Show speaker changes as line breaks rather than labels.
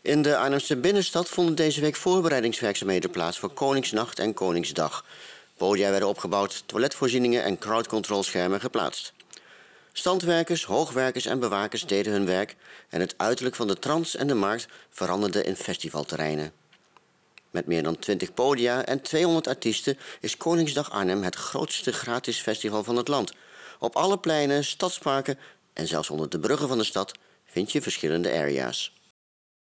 In de Arnhemse binnenstad vonden deze week voorbereidingswerkzaamheden plaats voor Koningsnacht en Koningsdag. Podia werden opgebouwd, toiletvoorzieningen en crowdcontrolschermen geplaatst. Standwerkers, hoogwerkers en bewakers deden hun werk en het uiterlijk van de trans en de markt veranderde in festivalterreinen. Met meer dan 20 podia en 200 artiesten is Koningsdag Arnhem het grootste gratis festival van het land. Op alle pleinen, stadsparken en zelfs onder de bruggen van de stad vind je verschillende area's.